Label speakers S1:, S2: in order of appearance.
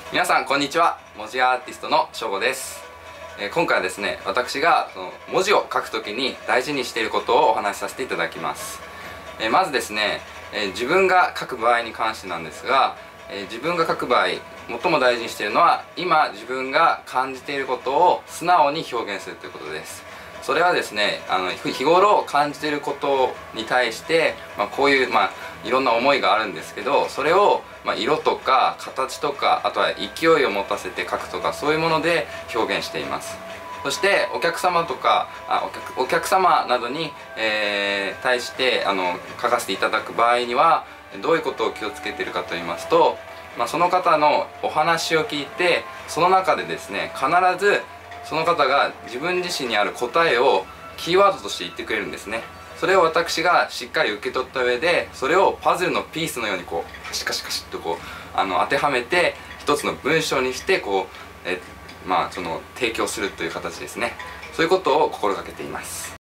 S1: 皆さんこんにちは。文字アーティストのしょうごです。今回はですね、私がその文字を書くときに大事にしていることをお話しさせていただきます。まずですね、自分が書く場合に関してなんですが、自分が書く場合最も大事にしているのは、今自分が感じていることを素直に表現するということです。それはですね、日頃感じていることに対して、こういう、いろんな思いがあるんですけど、それを、色とか形とか、あとは勢いを持たせて書くとか、そういうもので表現しています。そしてお客様とかお客様などに、対して書かせていただく場合にはどういうことを気をつけているかと言いますと、その方のお話を聞いて、その中でですね、必ずその方が自分自身にある答えをキーワードとして言ってくれるんですね。それを私がしっかり受け取った上で、それをパズルのピースのようにこうカシカシカシッとこう当てはめて一つの文章にしてこうその提供するという形ですね。そういうことを心がけています。